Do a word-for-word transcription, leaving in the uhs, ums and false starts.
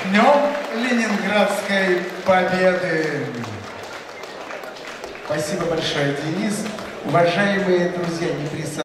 Днем Ленинградской Победы! Спасибо большое, Денис. Уважаемые друзья, не присоединяйтесь.